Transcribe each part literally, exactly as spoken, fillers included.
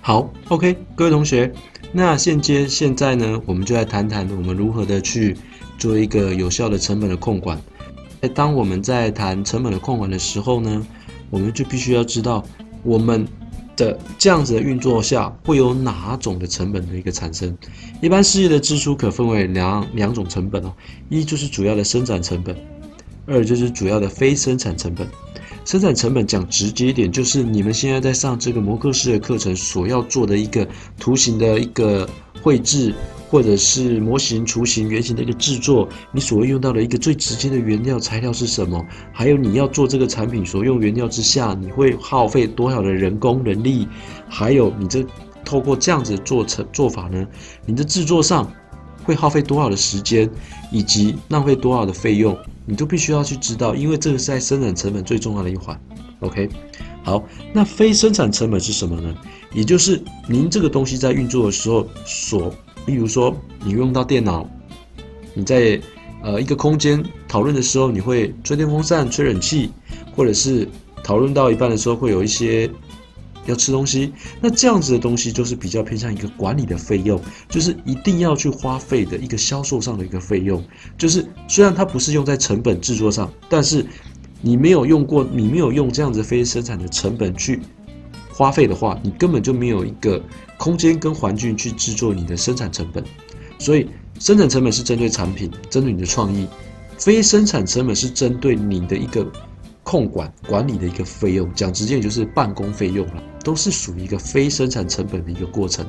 好 ，OK， 各位同学，那现接现在呢，我们就来谈谈我们如何的去做一个有效的成本的控管。当我们在谈成本的控管的时候呢，我们就必须要知道我们的这样子的运作下会有哪种的成本的一个产生。一般事业的支出可分为两两种成本哦，一就是主要的生产成本，二就是主要的非生产成本。生产成本讲直接一点，就是你们现在在上这个模克式的课程所要做的一个图形的一个绘制，或者是模型、雏形、原型的一个制作，你所会用到的一个最直接的原料材料是什么？还有你要做这个产品所用原料之下，你会耗费多少的人工人力？还有你这透过这样子做成做法呢，你的制作上会耗费多少的时间，以及浪费多少的费用，你都必须要去知道，因为这个是在生产成本最重要的一环。OK， 好，那非生产成本是什么呢？也就是您这个东西在运作的时候所，例如说你用到电脑，你在呃一个空间讨论的时候，你会吹电风扇、吹冷气，或者是讨论到一半的时候会有一些要吃东西，那这样子的东西就是比较偏向一个管理的费用，就是一定要去花费的一个销售上的一个费用。就是虽然它不是用在成本制作上，但是你没有用过，你没有用这样子非生产的成本去花费的话，你根本就没有一个空间跟环境去制作你的生产成本。所以生产成本是针对产品，针对你的创意；非生产成本是针对你的一个控管管理的一个费用，讲直接点就是办公费用了，都是属于一个非生产成本的一个过程。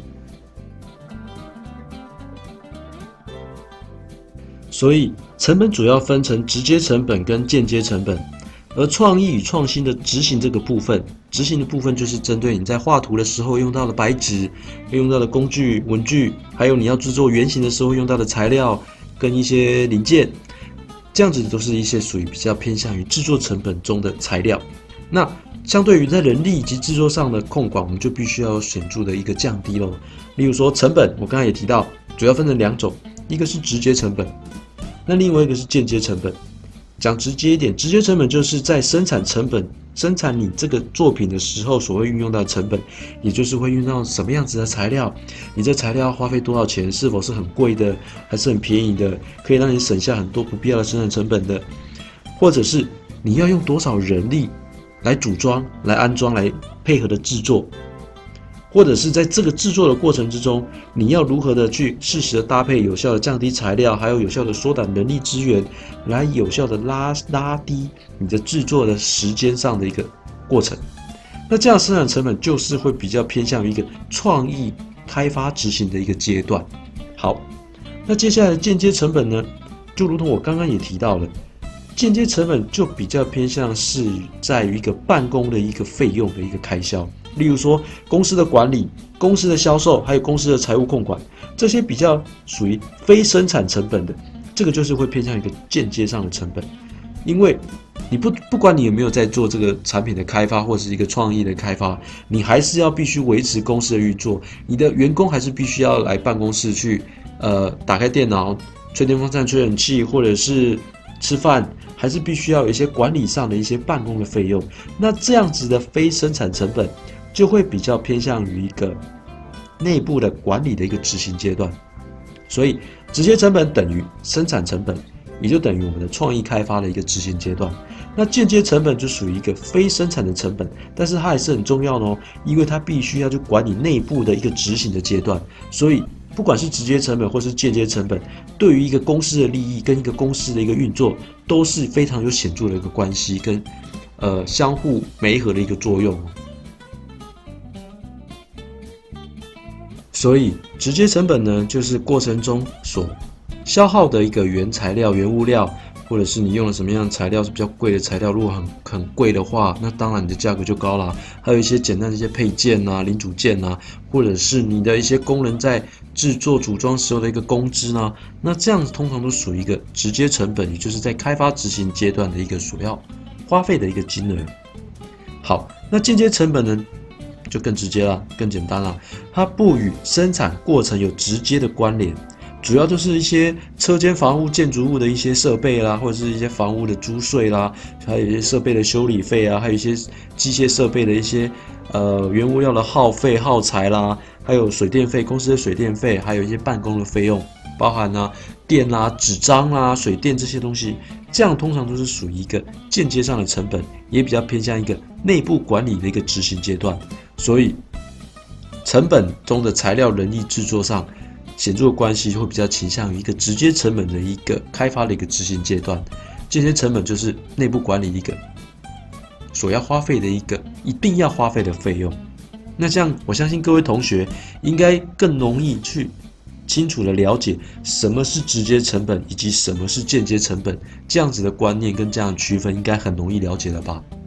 所以成本主要分成直接成本跟间接成本，而创意与创新的执行这个部分，执行的部分就是针对你在画图的时候用到的白纸、用到的工具、文具，还有你要制作原型的时候用到的材料跟一些零件。这样子都是一些属于比较偏向于制作成本中的材料。那相对于在人力以及制作上的控管，我们就必须要显著的一个降低咯。例如说成本，我刚才也提到，主要分成两种，一个是直接成本，那另外一个是间接成本。讲直接一点，直接成本就是在生产成本、生产你这个作品的时候所会运用到的成本，也就是会运用到什么样子的材料，你这材料要花费多少钱，是否是很贵的，还是很便宜的，可以让你省下很多不必要的生产成本的，或者是你要用多少人力来组装、来安装、来配合的制作。或者是在这个制作的过程之中，你要如何的去适时的搭配，有效的降低材料，还有有效的缩短人力资源，来有效的拉拉低你的制作的时间上的一个过程。那这样生产成本就是会比较偏向于一个创意开发执行的一个阶段。好，那接下来的间接成本呢，就如同我刚刚也提到了，间接成本就比较偏向是在于一个办公的一个费用的一个开销。例如说公司的管理、公司的销售，还有公司的财务控管，这些比较属于非生产成本的，这个就是会偏向一个间接上的成本。因为你不不管你有没有在做这个产品的开发或是一个创意的开发，你还是要必须维持公司的运作，你的员工还是必须要来办公室去呃打开电脑、吹电风扇、吹冷气，或者是吃饭，还是必须要有一些管理上的一些办公的费用。那这样子的非生产成本就会比较偏向于一个内部的管理的一个执行阶段。所以直接成本等于生产成本，也就等于我们的创意开发的一个执行阶段。那间接成本就属于一个非生产的成本，但是它还是很重要的哦，因为它必须要去管理内部的一个执行的阶段。所以不管是直接成本或是间接成本，对于一个公司的利益跟一个公司的一个运作都是非常有显著的一个关系跟呃相互媒合的一个作用。所以直接成本呢，就是过程中所消耗的一个原材料、原物料，或者是你用了什么样的材料是比较贵的材料，如果很很贵的话，那当然你的价格就高啦。还有一些简单的一些配件啊、零组件啊，或者是你的一些工人在制作组装时候的一个工资啊，那这样子通常都属于一个直接成本，也就是在开发执行阶段的一个所要花费的一个金额。好，那间接成本呢，就更直接了，更简单了，它不与生产过程有直接的关联。主要就是一些车间房屋建筑物的一些设备啦，或者是一些房屋的租税啦，还有一些设备的修理费啊，还有一些机械设备的一些呃原物料的耗费、耗材啦，还有水电费、公司的水电费，还有一些办公的费用，包含啊电啦、纸张啦、水电这些东西，这样通常都是属于一个间接上的成本，也比较偏向一个内部管理的一个执行阶段。所以，成本中的材料、人力制作上显著的关系会比较倾向于一个直接成本的一个开发的一个执行阶段，间接成本就是内部管理一个所要花费的一个一定要花费的费用。那这样，我相信各位同学应该更容易去清楚的了解什么是直接成本以及什么是间接成本，这样子的观念跟这样的区分应该很容易了解了吧？